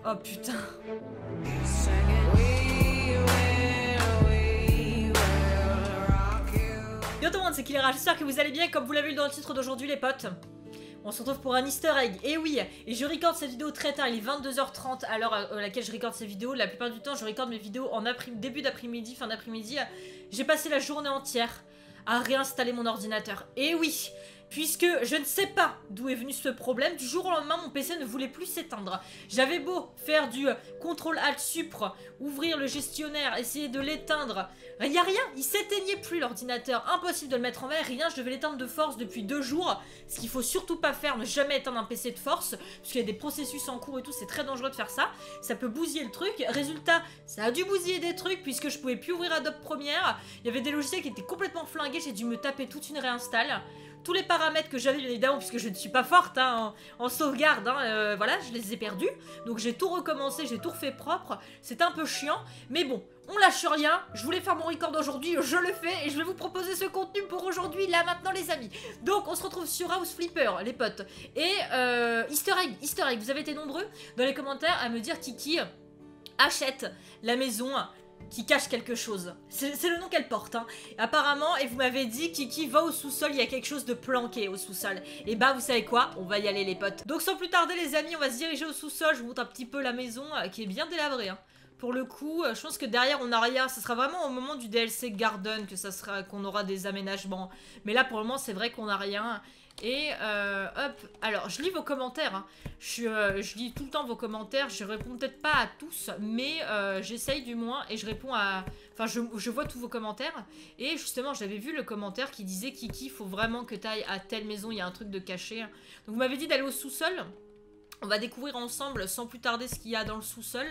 Oh putain. Yo tout le monde, c'est Killera, j'espère que vous allez bien comme vous l'avez vu dans le titre d'aujourd'hui les potes. On se retrouve pour un easter egg, et oui, et je recorde cette vidéo très tard, il est 22h30 à l'heure à laquelle je recorde ces vidéos. La plupart du temps je recorde mes vidéos en début d'après-midi, fin d'après-midi. J'ai passé la journée entière à réinstaller mon ordinateur, et oui, puisque je ne sais pas d'où est venu ce problème, du jour au lendemain mon PC ne voulait plus s'éteindre. J'avais beau faire du CTRL-ALT-SUPR, ouvrir le gestionnaire, essayer de l'éteindre, il n'y a rien, il s'éteignait plus l'ordinateur, impossible de le mettre en veille, rien, je devais l'éteindre de force depuis 2 jours, ce qu'il faut surtout pas faire, ne jamais éteindre un PC de force, parce qu'il y a des processus en cours et tout, c'est très dangereux de faire ça, ça peut bousiller le truc, résultat, ça a dû bousiller des trucs, puisque je pouvais plus ouvrir Adobe Premiere, il y avait des logiciels qui étaient complètement flingués, j'ai dû me taper toute une réinstalle. Tous les paramètres que j'avais, bien évidemment, puisque je ne suis pas forte hein, en sauvegarde, hein, voilà, je les ai perdus. Donc j'ai tout recommencé, j'ai tout refait propre. C'est un peu chiant, mais bon, on lâche rien. Je voulais faire mon record aujourd'hui, je le fais, et je vais vous proposer ce contenu pour aujourd'hui, là, maintenant, les amis. Donc on se retrouve sur House Flipper, les potes. Et Easter egg, vous avez été nombreux dans les commentaires à me dire Kiki achète la maison qui cache quelque chose. C'est le nom qu'elle porte, hein. Apparemment, et vous m'avez dit, Kiki va au sous-sol, il y a quelque chose de planqué au sous-sol. Et bah, vous savez quoi? On va y aller, les potes. Donc, sans plus tarder, les amis, on va se diriger au sous-sol. Je vous montre un petit peu la maison, qui est bien délabrée, hein. Pour le coup, je pense que derrière, on n'a rien. Ce sera vraiment au moment du DLC Garden que ça sera qu'on aura des aménagements. Mais là, pour le moment, c'est vrai qu'on n'a rien. Et hop, alors je lis vos commentaires, hein. Je lis tout le temps vos commentaires, je réponds peut-être pas à tous, mais j'essaye du moins et je réponds à... Enfin, je vois tous vos commentaires. Et justement, j'avais vu le commentaire qui disait Kiki, faut vraiment que tu ailles à telle maison, il y a un truc de caché. Donc vous m'avez dit d'aller au sous-sol. On va découvrir ensemble sans plus tarder ce qu'il y a dans le sous-sol.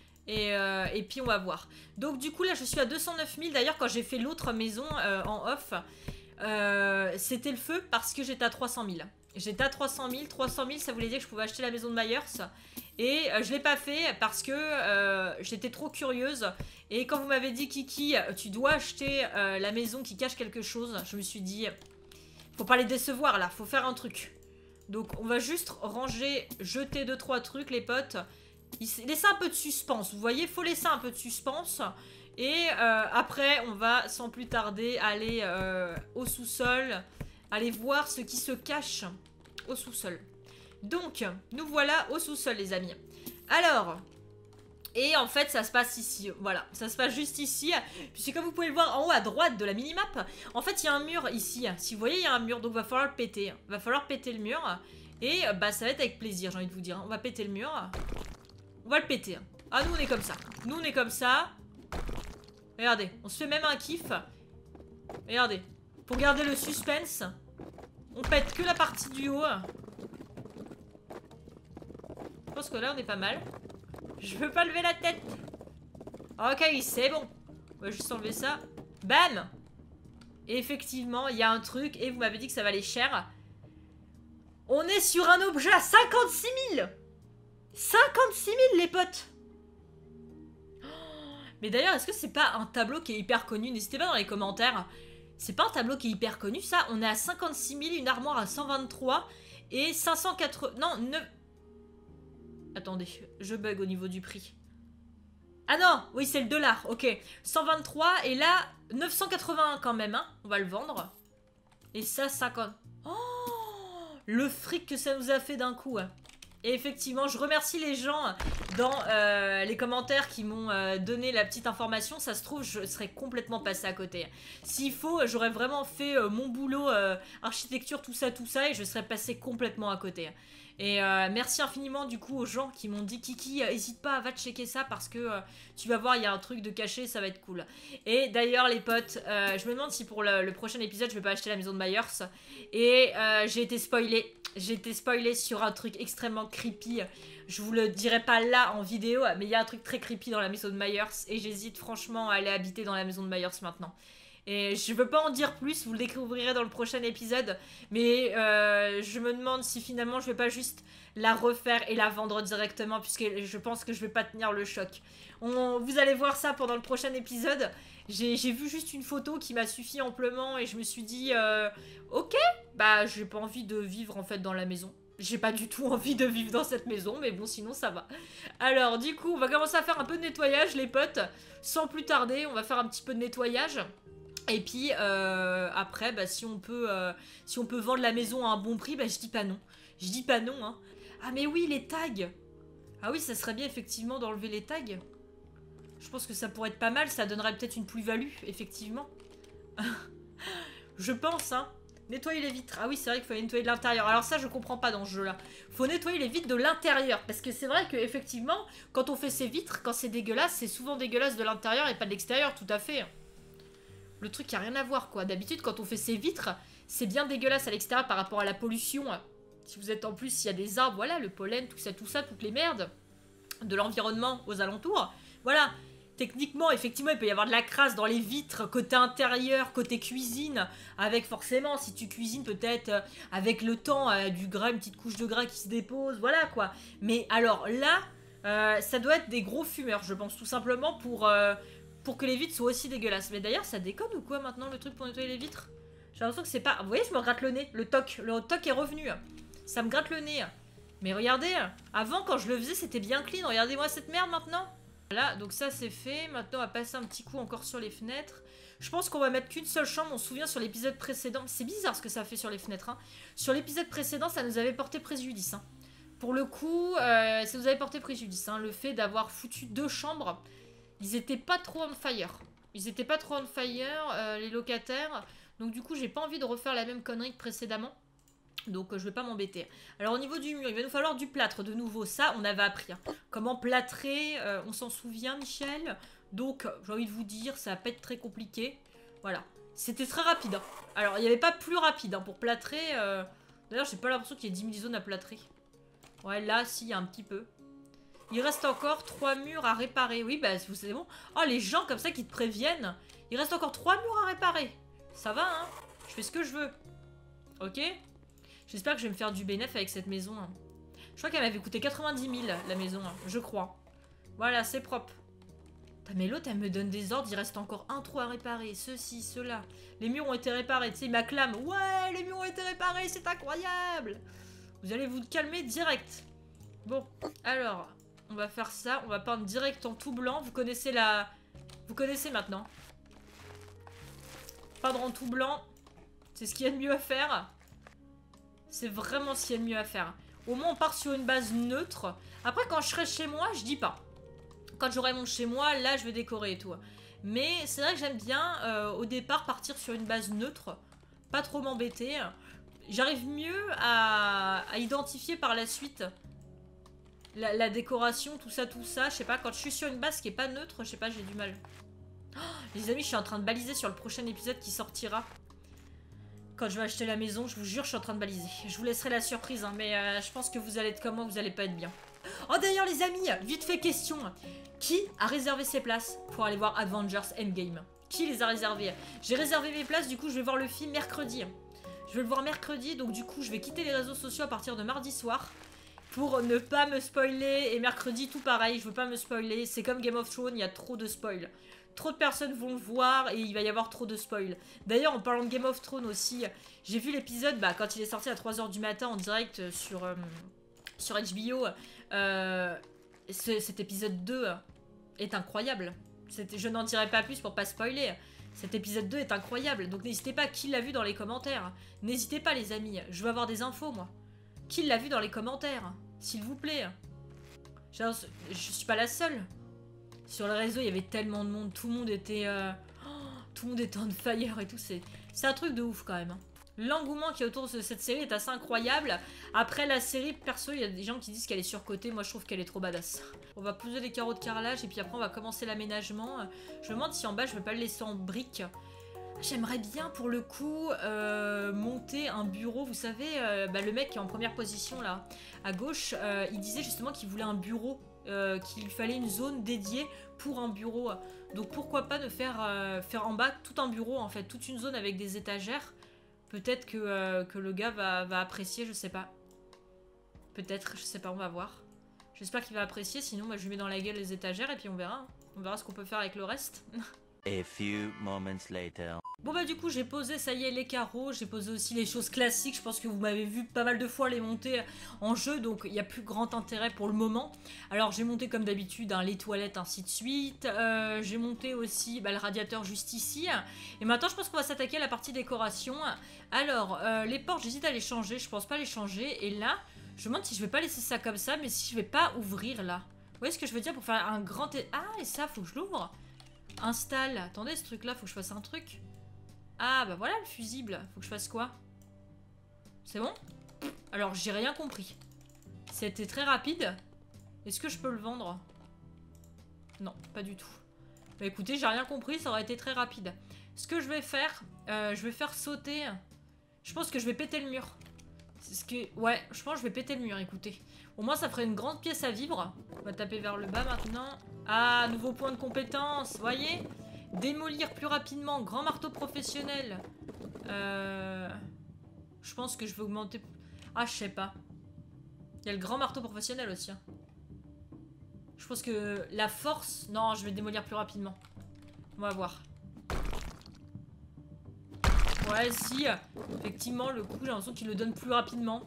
Et puis on va voir. Donc du coup là je suis à 209 000. D'ailleurs quand j'ai fait l'autre maison en off... c'était le feu parce que j'étais à 300 000. J'étais à 300 000. 300 000, ça voulait dire que je pouvais acheter la maison de Myers. Et je l'ai pas fait parce que j'étais trop curieuse. Et quand vous m'avez dit, Kiki, tu dois acheter la maison qui cache quelque chose, je me suis dit, faut pas les décevoir là, faut faire un truc. Donc on va juste ranger, jeter 2-3 trucs, les potes. Laisser un peu de suspense, vous voyez, faut laisser un peu de suspense. Et après, on va sans plus tarder aller au sous-sol, aller voir ce qui se cache au sous-sol. Donc, nous voilà au sous-sol, les amis. Alors, et en fait, ça se passe ici, voilà, ça se passe juste ici, puisque comme vous pouvez le voir en haut à droite de la minimap, en fait, il y a un mur ici. Si vous voyez, il y a un mur, donc va falloir le péter. Va falloir péter le mur, et bah ça va être avec plaisir, j'ai envie de vous dire. On va péter le mur, on va le péter. Ah, nous, on est comme ça. Nous, on est comme ça. Regardez, on se fait même un kiff. Regardez, pour garder le suspense, on pète que la partie du haut. Je pense que là, on est pas mal. Je veux pas lever la tête. Ok, c'est bon. On va juste enlever ça. Bam! Et effectivement, il y a un truc, et vous m'avez dit que ça valait cher. On est sur un objet à 56 000! 56 000, les potes! Mais d'ailleurs, est-ce que c'est pas un tableau qui est hyper connu? N'hésitez pas dans les commentaires. C'est pas un tableau qui est hyper connu, ça? On est à 56 000, une armoire à 123 et 580... Non, 9... Attendez, je bug au niveau du prix. Ah non, oui, c'est le dollar, ok. 123 et là, 981 quand même, hein. On va le vendre. Et ça, 50... Oh, le fric que ça nous a fait d'un coup, hein. Et effectivement, je remercie les gens dans les commentaires qui m'ont donné la petite information. Ça se trouve, je serais complètement passé à côté. S'il faut, j'aurais vraiment fait mon boulot, architecture, tout ça, et je serais passé complètement à côté. Et merci infiniment du coup aux gens qui m'ont dit Kiki, hésite pas, va checker ça parce que tu vas voir, il y a un truc de caché, ça va être cool. Et d'ailleurs les potes, je me demande si pour le prochain épisode je vais pas acheter la maison de Myers. Et j'ai été spoilée. J'ai été spoilée sur un truc extrêmement creepy. Je vous le dirai pas là en vidéo, mais il y a un truc très creepy dans la maison de Myers. Et j'hésite franchement à aller habiter dans la maison de Myers maintenant. Et je veux pas en dire plus, vous le découvrirez dans le prochain épisode. Mais je me demande si finalement je vais pas juste la refaire et la vendre directement, puisque je pense que je vais pas tenir le choc. Vous allez voir ça pendant le prochain épisode. J'ai vu juste une photo qui m'a suffi amplement et je me suis dit ok, bah j'ai pas envie de vivre en fait dans la maison. J'ai pas du tout envie de vivre dans cette maison, mais bon, sinon ça va. Alors, du coup, on va commencer à faire un peu de nettoyage, les potes. Sans plus tarder, on va faire un petit peu de nettoyage. Et puis, après, bah, si on peut vendre la maison à un bon prix, bah, je dis pas non. Je dis pas non, hein. Ah, mais oui, les tags. Ah oui, ça serait bien, effectivement, d'enlever les tags. Je pense que ça pourrait être pas mal. Ça donnerait peut-être une plus-value, effectivement. Je pense, hein. Nettoyer les vitres. Ah oui, c'est vrai qu'il faut nettoyer de l'intérieur. Alors ça, je comprends pas dans ce jeu-là. Faut nettoyer les vitres de l'intérieur. Parce que c'est vrai que effectivement, quand on fait ces vitres, quand c'est dégueulasse, c'est souvent dégueulasse de l'intérieur et pas de l'extérieur, tout à fait. Le truc qui a rien à voir, quoi. D'habitude, quand on fait ces vitres, c'est bien dégueulasse à l'extérieur par rapport à la pollution. Si vous êtes en plus, s'il y a des arbres, voilà, le pollen, tout ça, toutes les merdes de l'environnement aux alentours. Voilà. Techniquement, effectivement, il peut y avoir de la crasse dans les vitres, côté intérieur, côté cuisine, avec forcément, si tu cuisines peut-être avec le temps, du gras, une petite couche de gras qui se dépose, voilà quoi. Mais alors là, ça doit être des gros fumeurs, je pense, tout simplement pour que les vitres soient aussi dégueulasses. Mais d'ailleurs, ça déconne ou quoi maintenant, le truc pour nettoyer les vitres? J'ai l'impression que c'est pas... Vous voyez, je me gratte le nez, le toc est revenu. Ça me gratte le nez. Mais regardez, avant quand je le faisais, c'était bien clean, regardez-moi cette merde maintenant. Voilà, donc ça c'est fait. Maintenant on va passer un petit coup encore sur les fenêtres. Je pense qu'on va mettre qu'une seule chambre. On se souvient sur l'épisode précédent. C'est bizarre ce que ça fait sur les fenêtres. Hein. Sur l'épisode précédent, ça nous avait porté préjudice. Hein. Pour le coup, ça nous avait porté préjudice. Hein. Le fait d'avoir foutu 2 chambres, ils étaient pas trop on fire. Ils étaient pas trop on fire, les locataires. Donc du coup, j'ai pas envie de refaire la même connerie que précédemment. Donc je vais pas m'embêter. Alors au niveau du mur, il va nous falloir du plâtre de nouveau. Ça, on avait appris. Hein. Comment plâtrer, on s'en souvient, Michel. Donc j'ai envie de vous dire, ça va pas être très compliqué. Voilà. C'était très rapide. Hein. Alors il n'y avait pas plus rapide hein, pour plâtrer. D'ailleurs, j'ai pas l'impression qu'il y ait 10 000 zones à plâtrer. Ouais, là, si, il y a un petit peu. Il reste encore 3 murs à réparer. Oui, bah c'est bon. Oh, les gens comme ça qui te préviennent. Il reste encore 3 murs à réparer. Ça va, hein. Je fais ce que je veux. Ok. J'espère que je vais me faire du bénéf avec cette maison. Hein. Je crois qu'elle m'avait coûté 90 000, la maison. Hein. Je crois. Voilà, c'est propre. Mais l'autre, elle me donne des ordres. Il reste encore un trou à réparer. Ceci, cela. Les murs ont été réparés. Tu sais, il m'acclame. Ouais, les murs ont été réparés. C'est incroyable. Vous allez vous calmer direct. Bon, alors, on va faire ça. On va peindre direct en tout blanc. Vous connaissez la... Vous connaissez maintenant. Peindre en tout blanc. C'est ce qu'il y a de mieux à faire. C'est vraiment ce qu'il y a de mieux à faire. Au moins, on part sur une base neutre. Après, quand je serai chez moi, je dis pas. Quand j'aurai mon chez moi, là, je vais décorer et tout. Mais c'est vrai que j'aime bien, au départ, partir sur une base neutre. Pas trop m'embêter. J'arrive mieux à identifier par la suite la décoration, tout ça. Je sais pas, quand je suis sur une base qui est pas neutre, je sais pas, j'ai du mal. Oh, les amis, je suis en train de baliser sur le prochain épisode qui sortira. Quand je vais acheter la maison, je vous jure, je suis en train de baliser. Je vous laisserai la surprise, hein, mais je pense que vous allez être comme moi, vous allez pas être bien. Oh d'ailleurs les amis, vite fait question. Qui a réservé ses places pour aller voir Avengers Endgame? Qui les a réservées? J'ai réservé mes places, du coup je vais voir le film mercredi. Je vais le voir mercredi, donc du coup je vais quitter les réseaux sociaux à partir de mardi soir. Pour ne pas me spoiler, et mercredi tout pareil, je veux pas me spoiler. C'est comme Game of Thrones, il y a trop de spoil. Trop de personnes vont le voir et il va y avoir trop de spoil. D'ailleurs, en parlant de Game of Thrones aussi, j'ai vu l'épisode quand il est sorti à 3 h du matin en direct sur HBO. Cet épisode 2 est incroyable. Je n'en dirai pas plus pour pas spoiler. Cet épisode 2 est incroyable. Donc n'hésitez pas, qui l'a vu dans les commentaires. N'hésitez pas les amis, je veux avoir des infos moi. Qui l'a vu dans les commentaires, s'il vous plaît. Je suis pas la seule. Sur le réseau, il y avait tellement de monde. Tout le monde était... tout le monde était on fire et tout. C'est un truc de ouf quand même. L'engouement qui est autour de cette série est assez incroyable. Après la série, perso, il y a des gens qui disent qu'elle est surcotée. Moi, je trouve qu'elle est trop badass. On va poser les carreaux de carrelage et puis après, on va commencer l'aménagement. Je me demande si en bas, je vais pas le laisser en briques. J'aimerais bien, pour le coup, monter un bureau. Vous savez, le mec qui est en première position, là, à gauche, il disait justement qu'il voulait un bureau. Qu'il fallait une zone dédiée pour un bureau. Donc pourquoi pas ne faire en bas tout un bureau en fait, toute une zone avec des étagères. Peut-être que le gars va apprécier, je sais pas. Peut-être, je sais pas, on va voir. J'espère qu'il va apprécier, sinon moi, je lui mets dans la gueule les étagères et puis on verra. On verra ce qu'on peut faire avec le reste. A few moments later. Bon bah du coup j'ai posé, ça y est, les carreaux, j'ai posé aussi les choses classiques, je pense que vous m'avez vu pas mal de fois les monter en jeu, donc il n'y a plus grand intérêt pour le moment. Alors j'ai monté comme d'habitude les toilettes, ainsi de suite, j'ai monté aussi le radiateur juste ici, et maintenant je pense qu'on va s'attaquer à la partie décoration. Alors les portes j'hésite à les changer, je pense pas les changer, et là je me demande si je vais pas laisser ça comme ça, mais si je vais pas ouvrir là. Vous voyez ce que je veux dire pour faire un grand... Ah et ça faut que je l'ouvre. Installe, attendez ce truc là, faut que je fasse un truc. Ah bah voilà le fusible, faut que je fasse quoi? C'est bon? Alors j'ai rien compris. C'était très rapide. Est-ce que je peux le vendre? Non, pas du tout. Bah écoutez, j'ai rien compris, ça aurait été très rapide. Ce que je vais faire sauter. Je pense que je vais péter le mur. C'est ce que... Ouais, je pense que je vais péter le mur, écoutez. Au moins ça ferait une grande pièce à vivre. On va taper vers le bas maintenant. Ah, nouveau point de compétence, voyez? Démolir plus rapidement, grand marteau professionnel. Je pense que je vais augmenter... Ah, je sais pas. Il y a le grand marteau professionnel aussi. Hein. Je pense que la force... Non, je vais démolir plus rapidement. On va voir. Ouais, si. Effectivement, le coup, j'ai l'impression qu'il le donne plus rapidement.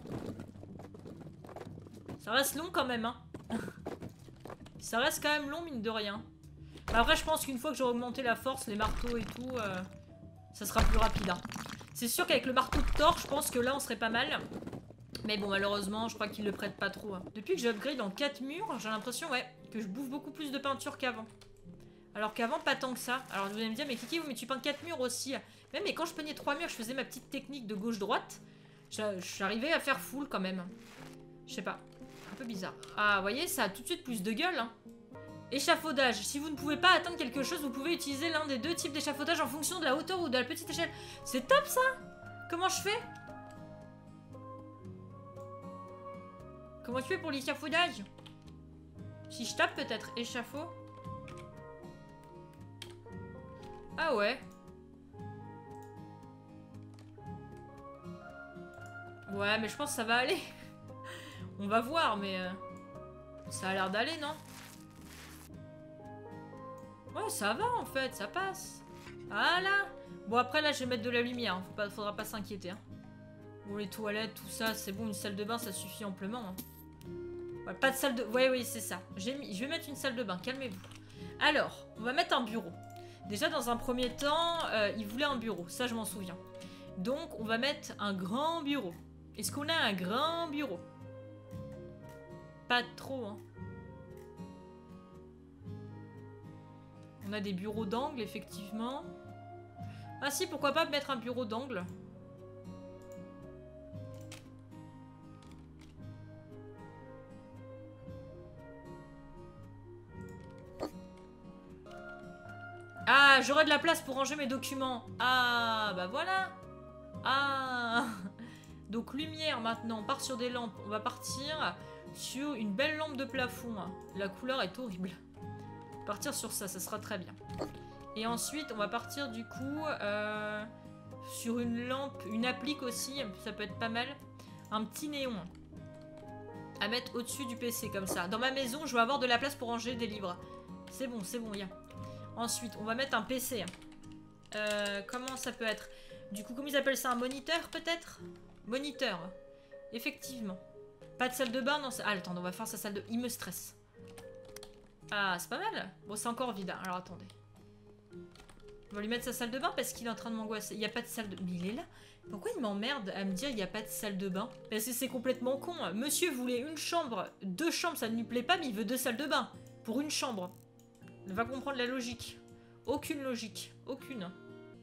Ça reste long quand même, hein. Ça reste quand même long, mine de rien. Après, je pense qu'une fois que j'aurai augmenté la force, les marteaux et tout, ça sera plus rapide. Hein. C'est sûr qu'avec le marteau de Thor, je pense que là, on serait pas mal. Mais bon, malheureusement, je crois qu'il le prête pas trop. Hein. Depuis que j'ai upgrade en 4 murs, j'ai l'impression, ouais, que je bouffe beaucoup plus de peinture qu'avant. Alors qu'avant, pas tant que ça. Alors vous allez me dire, mais Kiki, mais tu peins 4 murs aussi. Même, mais quand je peignais 3 murs, je faisais ma petite technique de gauche-droite. J'arrivais à faire full quand même. Je sais pas. Un peu bizarre. Ah, vous voyez, ça a tout de suite plus de gueule, hein. Échafaudage. Si vous ne pouvez pas atteindre quelque chose, vous pouvez utiliser l'un des deux types d'échafaudage en fonction de la hauteur ou de la petite échelle. C'est top ça! Comment je fais? Comment tu fais pour l'échafaudage? Si je tape peut-être échafaud. Ah ouais. Ouais, mais je pense que ça va aller. On va voir, mais... ça a l'air d'aller, non? Ouais, ça va en fait, ça passe. Voilà. Bon, après là, je vais mettre de la lumière. Hein. Faudra pas s'inquiéter. Hein. Bon, les toilettes, tout ça, c'est bon. Une salle de bain, ça suffit amplement. Hein. Ouais, pas de salle de... Ouais, oui, c'est ça. Je vais mettre une salle de bain, calmez-vous. Alors, on va mettre un bureau. Déjà, dans un premier temps, il voulait un bureau. Ça, je m'en souviens. Donc, on va mettre un grand bureau. Est-ce qu'on a un grand bureau? Pas trop, hein. On a des bureaux d'angle, effectivement. Ah si, pourquoi pas mettre un bureau d'angle? Ah, j'aurai de la place pour ranger mes documents. Ah, bah voilà. Ah. Donc lumière maintenant, on part sur des lampes. On va partir sur une belle lampe de plafond. La couleur est horrible. Partir sur ça, ça sera très bien. Et ensuite, on va partir du coup sur une lampe, une applique aussi, ça peut être pas mal. Un petit néon à mettre au-dessus du PC comme ça. Dans ma maison, je vais avoir de la place pour ranger des livres. C'est bon, il y a. Ensuite, on va mettre un PC. Comment ça peut être? Du coup, comment ils appellent ça? Un moniteur peut-être? Moniteur. Effectivement. Pas de salle de bain, non. Ah, attends, on va faire sa salle de... Il me stresse. Ah, c'est pas mal. Bon, c'est encore vide. Hein. Alors, attendez. On va lui mettre sa salle de bain parce qu'il est en train de m'angoisser. Il n'y a pas de salle de... Mais il est là. Pourquoi il m'emmerde à me dire il n'y a pas de salle de bain? Parce que c'est complètement con. Monsieur voulait une chambre. 2 chambres, ça ne lui plaît pas, mais il veut 2 salles de bain. Pour une chambre. Il va comprendre la logique. Aucune logique. Aucune.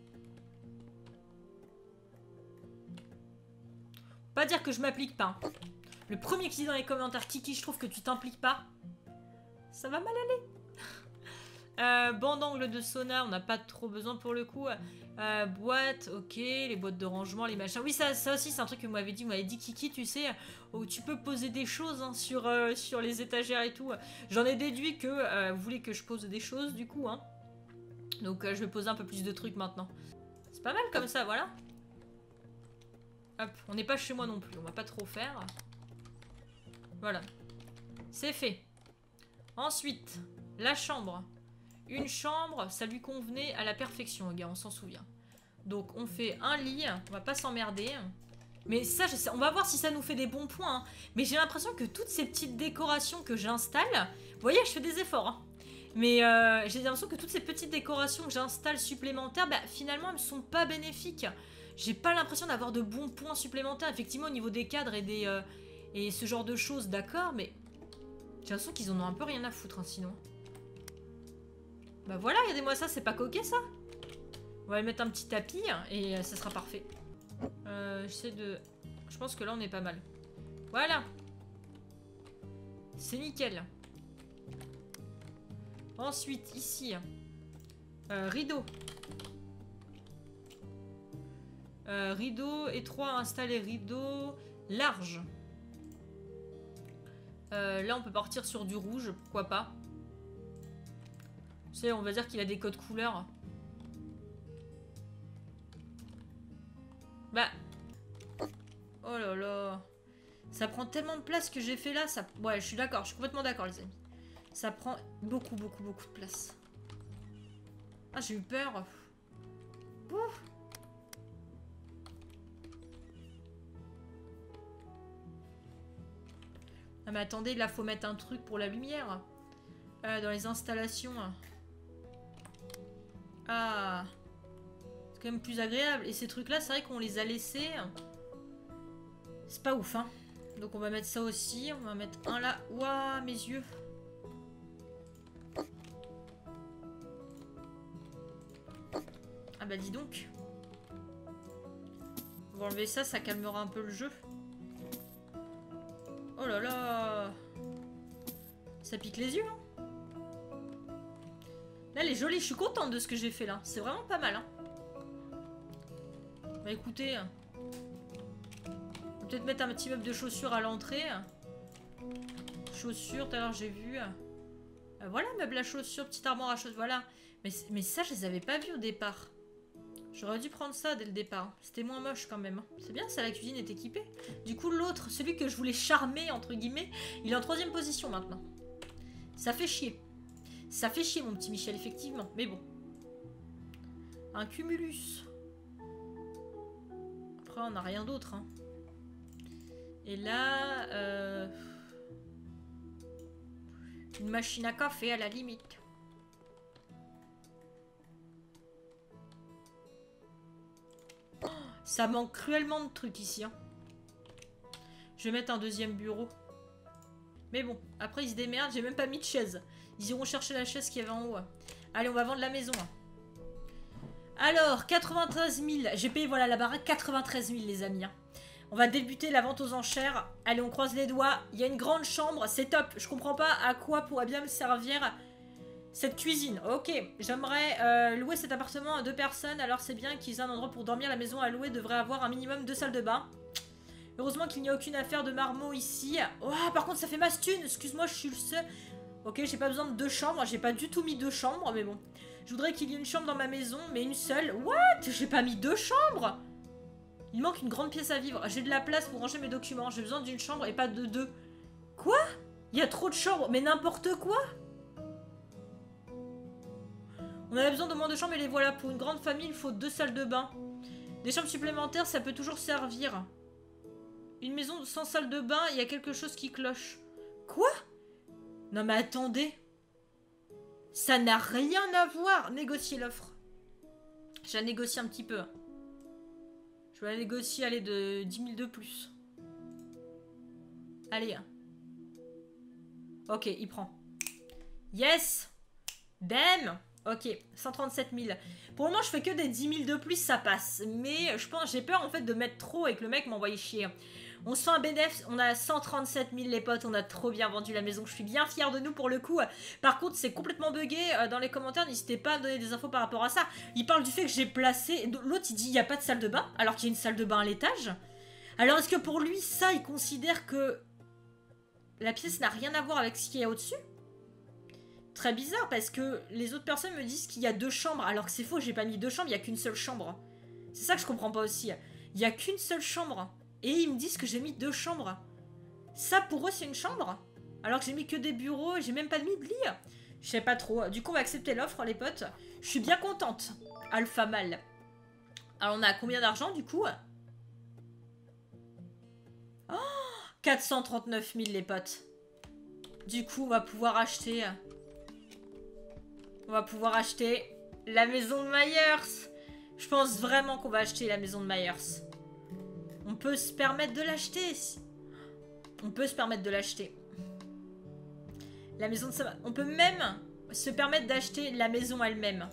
Pas dire que je m'applique pas. Le premier qui dit dans les commentaires, Kiki, je trouve que tu t'impliques pas. Ça va mal aller. Banc d'angle de sauna, on n'a pas trop besoin pour le coup. Boîte, ok, les boîtes de rangement, les machins. Oui, ça aussi, c'est un truc que vous m'avez dit. Vous m'avez dit, Kiki, tu sais, où tu peux poser des choses hein, sur les étagères et tout. J'en ai déduit que vous voulez que je pose des choses, du coup. Hein. Donc, je vais poser un peu plus de trucs maintenant. C'est pas mal comme ça, voilà. Hop, on n'est pas chez moi non plus, on va pas trop faire. Voilà. C'est fait. Ensuite, la chambre. Une chambre, ça lui convenait à la perfection, gars, on s'en souvient. Donc on fait un lit, on va pas s'emmerder. Mais ça, on va voir si ça nous fait des bons points. Hein. Mais j'ai l'impression que toutes ces petites décorations que j'installe... Vous voyez, je fais des efforts. Hein. Mais j'ai l'impression que toutes ces petites décorations que j'installe supplémentaires, bah, finalement, elles ne sont pas bénéfiques. J'ai pas l'impression d'avoir de bons points supplémentaires. Effectivement, au niveau des cadres et ce genre de choses, d'accord, mais j'ai l'impression qu'ils en ont un peu rien à foutre, hein, sinon. Bah voilà, regardez-moi ça, c'est pas coquet, ça? On va mettre un petit tapis et ça sera parfait. J'essaie de... Je pense que là, on est pas mal. Voilà. C'est nickel. Ensuite, ici, rideau. Rideau étroit à installer, rideau large. Là, on peut partir sur du rouge, pourquoi pas. Tu sais, on va dire qu'il a des codes couleurs. Bah... Oh là là. Ça prend tellement de place que j'ai fait là. Ça... Ouais, je suis d'accord, je suis complètement d'accord, les amis. Ça prend beaucoup de place. Ah, j'ai eu peur. Ouf. Ah, mais attendez, là, faut mettre un truc pour la lumière. Dans les installations. Ah. C'est quand même plus agréable. Et ces trucs-là, c'est vrai qu'on les a laissés. C'est pas ouf, hein. Donc, on va mettre ça aussi. On va mettre un là. Ouah, mes yeux. Ah bah dis donc. On va enlever ça, ça calmera un peu le jeu. Oh là là. Ça pique les yeux, hein. Là, elle est jolie. Je suis contente de ce que j'ai fait là. C'est vraiment pas mal, hein. Bah écoutez. On va peut-être mettre un petit meuble de chaussures à l'entrée. Chaussures, tout à l'heure j'ai vu. Voilà, meuble à chaussures, petite armoire à chaussures, voilà. Mais ça, je les avais pas vus au départ. J'aurais dû prendre ça dès le départ. C'était moins moche quand même. C'est bien, ça, la cuisine est équipée. Du coup, l'autre, celui que je voulais charmer, entre guillemets, il est en 3e position maintenant. Ça fait chier. Ça fait chier, mon petit Michel, effectivement. Mais bon. Un cumulus. Après, on n'a rien d'autre. Hein. Et là... Une machine à café, à la limite. Ça manque cruellement de trucs ici. Hein. Je vais mettre un 2e bureau. Mais bon, après ils se démerdent. J'ai même pas mis de chaise. Ils iront chercher la chaise qu'il y avait en haut. Allez, on va vendre la maison. Alors, 93 000. J'ai payé, voilà, la baraque 93 000, les amis. Hein. On va débuter la vente aux enchères. Allez, on croise les doigts. Il y a une grande chambre. C'est top. Je comprends pas à quoi pourrait bien me servir cette cuisine. Ok, j'aimerais louer cet appartement à 2 personnes. Alors c'est bien qu'ils aient un endroit pour dormir. La maison à louer devrait avoir un minimum 2 salles de bain. Heureusement qu'il n'y a aucune affaire de marmot ici. Oh, par contre ça fait masse thune. Excuse-moi, je suis le seul. Ok, j'ai pas besoin de 2 chambres. J'ai pas du tout mis 2 chambres, mais bon. Je voudrais qu'il y ait une chambre dans ma maison, mais une seule. What? J'ai pas mis 2 chambres? Il manque une grande pièce à vivre. J'ai de la place pour ranger mes documents. J'ai besoin d'une chambre et pas de 2. Quoi? Il y a trop de chambres. Mais n'importe quoi. On avait besoin de moins de chambres et les voilà. Pour une grande famille, il faut 2 salles de bain. Des chambres supplémentaires, ça peut toujours servir. Une maison sans salle de bain, il y a quelque chose qui cloche. Quoi? Non mais attendez. Ça n'a rien à voir. Négocier l'offre. Je la négocie un petit peu. Je vais la négocier, allez, de 10 000 de plus. Allez. Ok, il prend. Yes. Damn. Ok, 137 000. Pour le moment, je fais que des 10 000 de plus, ça passe. Mais je pense, j'ai peur en fait de mettre trop et que le mec m'envoie chier. On se fait un bénéfice, on a 137 000 les potes, on a trop bien vendu la maison. Je suis bien fière de nous pour le coup. Par contre, c'est complètement bugué. Dans les commentaires, n'hésitez pas à donner des infos par rapport à ça. Il parle du fait que j'ai placé... L'autre, il dit il n'y a pas de salle de bain, alors qu'il y a une salle de bain à l'étage. Alors, est-ce que pour lui, ça, il considère que la pièce n'a rien à voir avec ce qu'il y a au-dessus? Très bizarre parce que les autres personnes me disent qu'il y a 2 chambres alors que c'est faux, j'ai pas mis 2 chambres, il y a qu'une seule chambre. C'est ça que je comprends pas aussi. Il y a qu'une seule chambre et ils me disent que j'ai mis 2 chambres. Ça pour eux c'est une chambre alors que j'ai mis que des bureaux et j'ai même pas mis de lit. Je sais pas trop. Du coup, on va accepter l'offre, les potes. Je suis bien contente. Alpha mal. Alors, on a combien d'argent, du coup? Oh, 439 000, les potes. Du coup, on va pouvoir acheter... On va pouvoir acheter la maison de Myers. Je pense vraiment qu'on va acheter la maison de Myers. On peut se permettre de l'acheter. On peut se permettre de l'acheter. La maison de Sam... On peut même se permettre d'acheter la maison elle-même.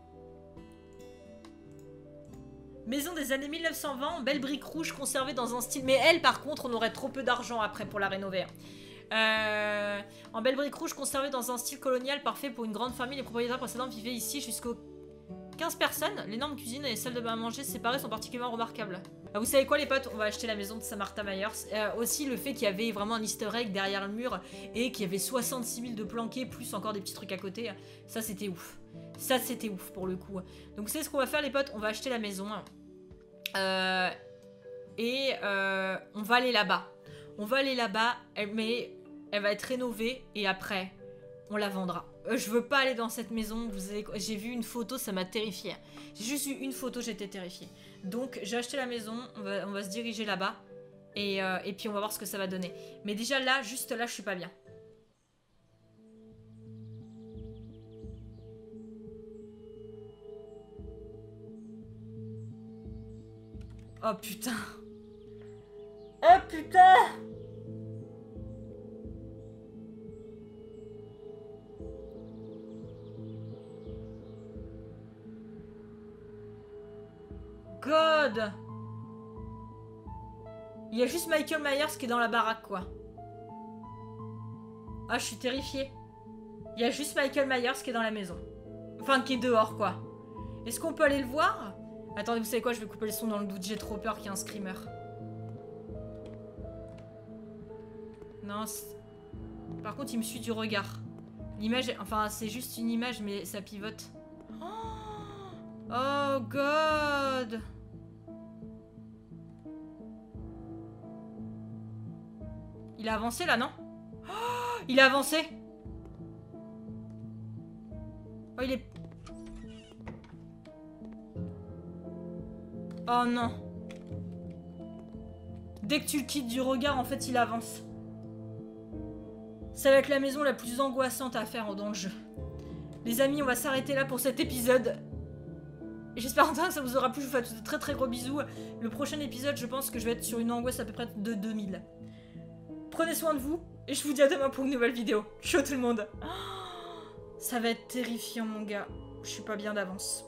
Maison des années 1920 en belle brique rouge conservée dans un style... Mais elle, par contre, on aurait trop peu d'argent après pour la rénover. En belle brique rouge conservée dans un style colonial parfait pour une grande famille. Les propriétaires précédents vivaient ici jusqu'aux 15 personnes. L'énorme cuisine et les salles de bain à manger séparées sont particulièrement remarquables. Ah, vous savez quoi, les potes? On va acheter la maison de Samantha Myers. Aussi le fait qu'il y avait vraiment un easter egg derrière le mur et qu'il y avait 66 000 de planqués plus encore des petits trucs à côté. Ça, c'était ouf. Ça, c'était ouf pour le coup. Donc, vous savez ce qu'on va faire, les potes? On va acheter la maison. On va aller là-bas. On va aller là-bas, mais elle va être rénovée et après, on la vendra. Je veux pas aller dans cette maison. J'ai vu une photo, ça m'a terrifiée. J'ai juste vu une photo, j'étais terrifiée. Donc, j'ai acheté la maison, on va se diriger là-bas. Et puis, on va voir ce que ça va donner. Mais déjà là, juste là, je suis pas bien. Oh putain. Oh putain. God. Il y a juste Michael Myers qui est dans la baraque, quoi. Ah, je suis terrifiée. Il y a juste Michael Myers qui est dans la maison. Enfin, qui est dehors, quoi. Est-ce qu'on peut aller le voir? Attendez, vous savez quoi? Je vais couper le son dans le doute. J'ai trop peur qu'il y ait un screamer. Non, par contre, il me suit du regard. L'image, enfin, c'est juste une image, mais ça pivote. Oh, God. Il a avancé, là, non? Oh, il a avancé. Oh, il est... Oh, non. Dès que tu le quittes du regard, en fait, il avance. Ça va être la maison la plus angoissante à faire dans le jeu. Les amis, on va s'arrêter là pour cet épisode. J'espère en tout cas que ça vous aura plu. Je vous fais de très très gros bisous. Le prochain épisode, je pense que je vais être sur une angoisse à peu près de 2000. Prenez soin de vous. Et je vous dis à demain pour une nouvelle vidéo. Ciao tout le monde. Ça va être terrifiant, mon gars. Je suis pas bien d'avance.